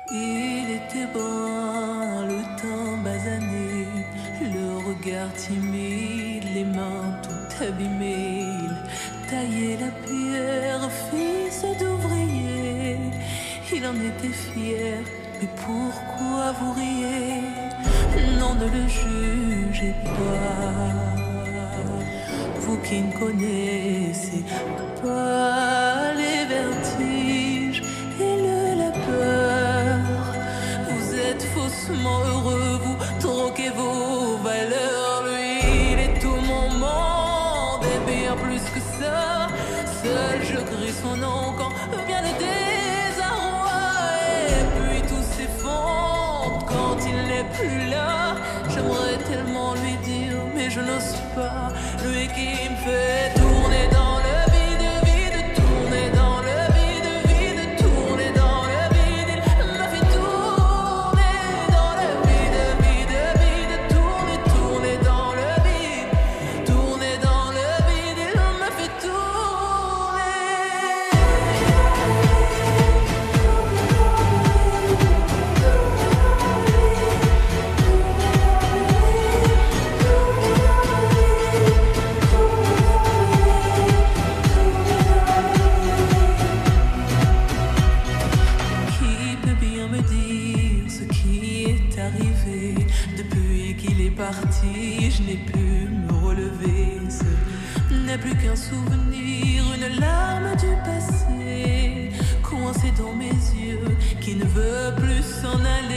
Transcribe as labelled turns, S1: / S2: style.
S1: Il était brun, le teint basané, le regard timide, les mains tout abîmées. Il taillait la pierre, fils d'ouvrier. Il en était fier, mais pourquoi vous riez? Non, ne le jugez pas, vous qui ne connaissez pas les vertiges et la peur. Vous êtes faussement heureux, vous troquez vos valeurs. Lui, il est tout mon monde et bien plus que ça. Seul je crie son nom quand vient le désarroi. Et puis tout s'effondre quand il n'est plus là. J'aimerais tellement lui dire, mais je n'ose pas. Lui qui me fait tourner dans le vide, vide, tourner dans le vide, vide, tourner dans le vide. Il m'a fait tourner dans le vide, vide, vide, tourner, tourner dans le vide, tourner dans le vide. Il m'a fait tourner. Qui peut bien me dire ce qui est arrivé? Depuis qu'il est parti, je n'ai pu me relever. Ce n'est plus qu'un souvenir, une larme du passé, coincée dans mes yeux, qui ne veut plus s'en aller.